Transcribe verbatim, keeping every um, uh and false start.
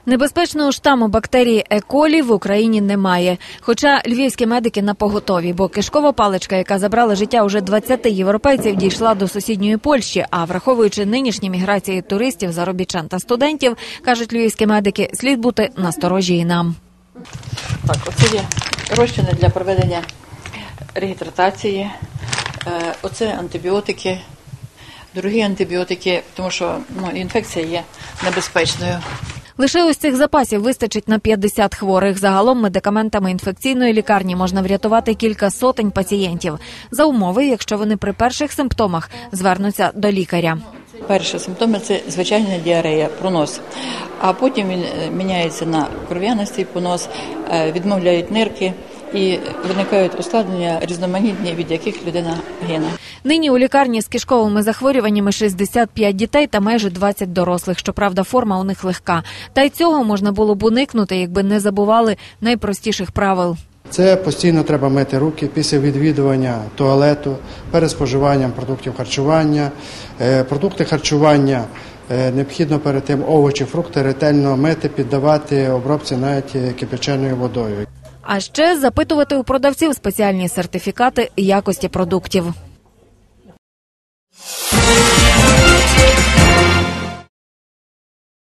Небезпечного штаму бактерії Е. колі в Україні немає. Хоча львівські медики напоготові, бо кишкова паличка, яка забрала життя уже двадцяти європейців, дійшла до сусідньої Польщі. А враховуючи нинішні міграції туристів, заробітчан та студентів, кажуть львівські медики, слід бути насторожі і нам. Так, оце є розчини для проведення регідратації, оце антибіотики, дорогі антибіотики, тому що ну, інфекція є небезпечною. Лише ось цих запасів вистачить на п'ятдесят хворих. Загалом медикаментами інфекційної лікарні можна врятувати кілька сотень пацієнтів. За умови, якщо вони при перших симптомах звернуться до лікаря. Перші симптоми – це звичайна діарея, пронос. А потім він міняється на кров'янистий понос, відмовляють нирки і виникають ускладнення різноманітні, від яких людина гине. Нині у лікарні з кишковими захворюваннями шістдесят п'ять дітей та майже двадцять дорослих. Щоправда, форма у них легка. Та й цього можна було б уникнути, якби не забували найпростіших правил. Це постійно треба мити руки після відвідування туалету, перед споживанням продуктів харчування. Продукти харчування необхідно перед тим овочі, фрукти ретельно мити, піддавати обробці навіть кипяченою водою. А ще запитувати у продавців спеціальні сертифікати якості продуктів.